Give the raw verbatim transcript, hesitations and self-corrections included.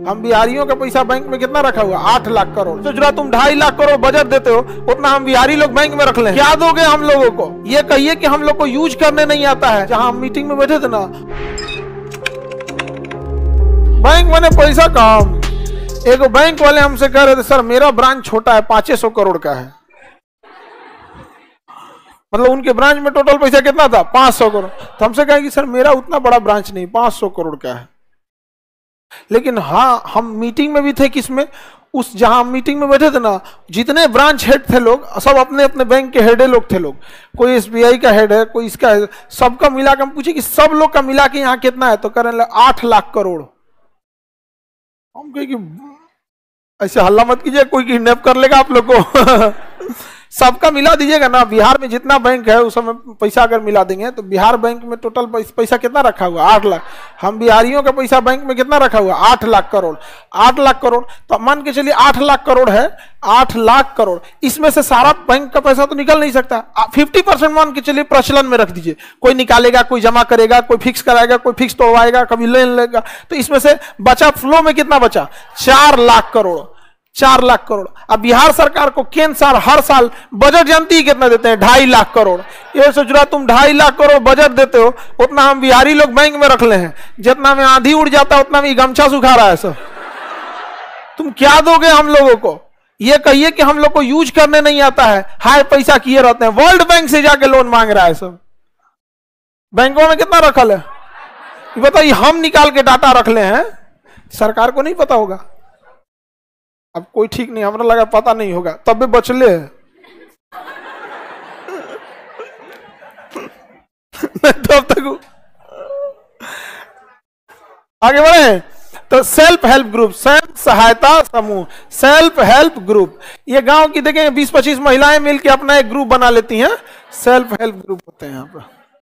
हम बिहारियों का पैसा बैंक में कितना रखा हुआ? आठ लाख करोड़। सोच रहा तुम ढाई लाख करोड़ बजट देते हो, उतना हम बिहारी लोग बैंक में रख लें। क्या दोगे हम लोगों को? ये कहिए कि हम लोग को यूज करने नहीं आता है। जहां हम मीटिंग में बैठे थे ना, बैंक में पैसा कम, एक बैंक वाले हमसे कह रहे थे सर मेरा ब्रांच छोटा है, पांच सौ करोड़ का है। मतलब उनके ब्रांच में टोटल पैसा कितना था? पांच सौ करोड़। तो हमसे कहें कि सर मेरा उतना बड़ा ब्रांच नहीं, पांच सौ करोड़ का है। लेकिन हाँ, हम मीटिंग में भी थे, किसमें? उस जहां हम मीटिंग में बैठे थे ना, जितने ब्रांच हेड थे लोग, सब अपने अपने बैंक के हेडे लोग थे। लोग कोई एसबीआई का हेड है, कोई इसका है, सबका मिला के हम पूछे कि सब लोग का मिला के यहाँ कितना है? तो कह रहे आठ लाख करोड़। हम कहे कि ऐसे हल्ला मत कीजिए, कोई किडनैप कर लेगा आप लोग को। सबका मिला दीजिएगा ना। बिहार में जितना बैंक है उस समय पैसा अगर मिला देंगे तो बिहार बैंक में टोटल पैसा कितना रखा हुआ? आठ लाख। हम बिहारियों का पैसा बैंक में कितना रखा हुआ? आठ लाख करोड़। आठ लाख करोड़ तो मान के चलिए आठ लाख करोड़ है, आठ लाख करोड़, इसमें से सारा बैंक का पैसा तो निकल नहीं सकता। फिफ्टी परसेंट मान के चलिए प्रचलन में रख दीजिए। कोई निकालेगा, कोई जमा करेगा, कोई फिक्स कराएगा, कोई फिक्स तोड़वाएगा, कभी लेन लेगा। तो इसमें से बचा, फ्लो में कितना बचा? चार लाख करोड़। चार लाख करोड़। अब बिहार सरकार को केंद्र साल हर साल बजट जानती है कितना देते हैं? ढाई लाख करोड़। ये सोच रहा तुम ढाई लाख करोड़ बजट देते हो, उतना हम बिहारी लोग बैंक में रख ले हैं। जितना में आंधी उड़ जाता है उतना में गमछा सुखा रहा है सब। तुम क्या दोगे हम लोगों को? ये कहिए कि हम लोग को यूज करने नहीं आता है, हाय पैसा किए रहते हैं। वर्ल्ड बैंक से जाके लोन मांग रहा है सब। बैंकों में कितना रखल है बताइए? हम निकाल के डाटा रख ले हैं, सरकार को नहीं पता होगा। अब कोई ठीक नहीं, हमरा लगा पता नहीं होगा, तब भी बचले है। तब तक आगे बढ़े तो सेल्फ हेल्प ग्रुप, स्वयं सहायता समूह, सेल्फ हेल्प ग्रुप। ये गांव की देखेंगे बीस पच्चीस महिलाएं मिलकर अपना एक ग्रुप बना लेती हैं, सेल्फ हेल्प ग्रुप होते हैं यहाँ पर।